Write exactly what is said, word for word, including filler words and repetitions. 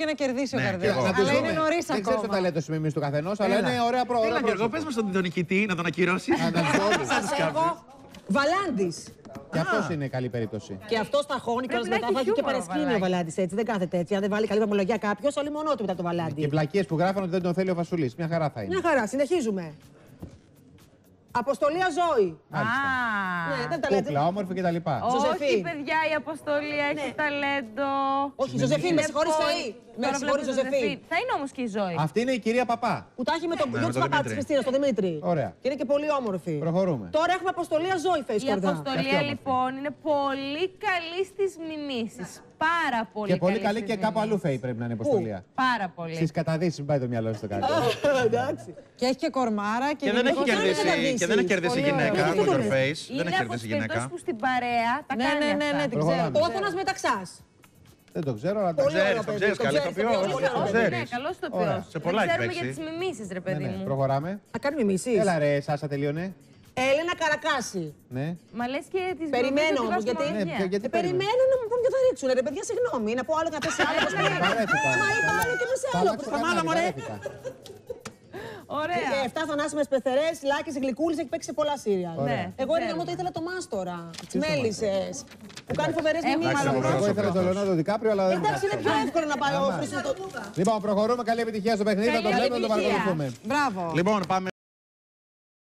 και να κερδίσει ο Ναι, Καρδέλης. και εγώ. Αλλά είναι νωρίς Δεν ξέρω το ακόμα. ταλέντο σου μιμής του καθενός, αλλά είναι ωραία προ- Έλα, ωραία Γιώργο, πες πρόσωπο. μας τον νικητή, να τον ακυρώσεις. Να τα δω. Σας έχω Βαλάντης. Και αυτός είναι καλή περίπτωση. Και αυτό στα χώνει και Πρέπει μετά να έχει θα έχει και χιούμορ ο παρασκήνιο ο Βαλάντης. Βαλάντης έτσι. Δεν κάθεται έτσι. Αν δεν βάλει καλή βαθμολογία κάποιο, όλοι μόνο του μετά το Και Βαλάντι. βλακίες που γράφαν ότι δεν τον θέλει ο Φασουλής. Μια χαρά θα είναι. Μια χαρά, συνεχίζουμε. Αποστολία Ζώη. Α, Ναι, δεν τα λέτε. Κούκλα, όμορφη κτλ. όχι Ζωζεφίν. παιδιά, η Αποστολή έχει ταλέντο. Όχι, Ζωζεφίν, με συγχωρείς Θεή. Με Τώρα συγχωρείς βλέπω Ζωζεφίν. Θα είναι όμως και η Ζωή. Αυτή είναι η κυρία Παπά. Που τα έχει με τον Ναι, γιο με τη τον παπά τη Δημήτρη. Χριστίνα, τον Δημήτρη. Ωραία. Και είναι και πολύ όμορφη. Προχωρούμε. Τώρα έχουμε Αποστολία Ζώη, face Η κορδά. Αποστολία όμορφη. λοιπόν είναι πολύ καλή στις μιμήσεις. Πάρα πολύ Και πολύ καλή στις και κάπου αλλού μιμήσεις. φέη πρέπει να είναι η αποστολία. Πάρα πολύ. Στις καταδύσεις μην πάει το μυαλό στο κάτι. Εντάξει. Και έχει και κορμάρα και, Και δεν έχει γενικώς κερδίσει, καταδύσεις. και δεν έχει κερδίσει Πολύ γυναίκα ωραίο. από your face. Δεν Είναι έχει από κερδίσει τις περιπτώσεις γυναίκα. που στην παρέα τα Ναι, κάνει ναι, ναι, ναι, αυτά. την ξέρω. Προχωράμε. Ο Άθωνας Μεταξάς. Δεν το ξέρω, αλλά το Πολύ ξέρω. Ξέρεις, ωραίο τον παιδί, ξέρεις, τον καλή ξέρεις, ηθοποιό, τον όχι, ξέρεις. τον Όχι, ξέρεις. ναι, καλός το Ωραία. ποιός. Σε πολλά έχει Ξέρουμε παίξει. για τις μιμήσεις, ρε Ναι, παιδί ναι, μου. προχωράμε. Θα κάνει μιμήσεις. Έλα ρε, Σάσα, τελείωνε. Έλενα Καρακάση. Ναι. Μα λες και τις Περιμένω γνωρίζω όμως, τη γιατί- βαθμολογία. Ναι, γιατί Ε, περιμένω να μου πούν ποιο θα ρίξουν. Ρε παιδιά, συγγνώμη. Να πω άλλο και να πέσει άλλο. πώς πήγε. Παρέθηκα. Μα είπα άλλο και πέσει άλλο. Αλλάξω Σταμάτα, κανάλι, μωρέ. παρέθηκα. Ωραία. Και εφτά θανάσιμες πεθερές, Λάκης, Γλυκούλης, έχει παίξει σε πολλά σύρια. Ναι, Εγώ ξέρουμε. ρε το ήθελα το Μάστορα. Τις Μέλισσες. Που κάνει φοβερές Έχουμε μιμήσεις. άλλο Εγώ ήθελα τον Λεωνάρντο Δικάπριο, αλλά δεν Εντάξει, είναι πιο εύκολο να πάει ο Χρήστος. Λοιπόν, προχωρούμε. Καλή επιτυχία στο παιχνίδι. Θα το Καλή βλέπουμε, το επιτυχία. παρακολουθούμε. Μπράβο. Λοιπόν, πάμε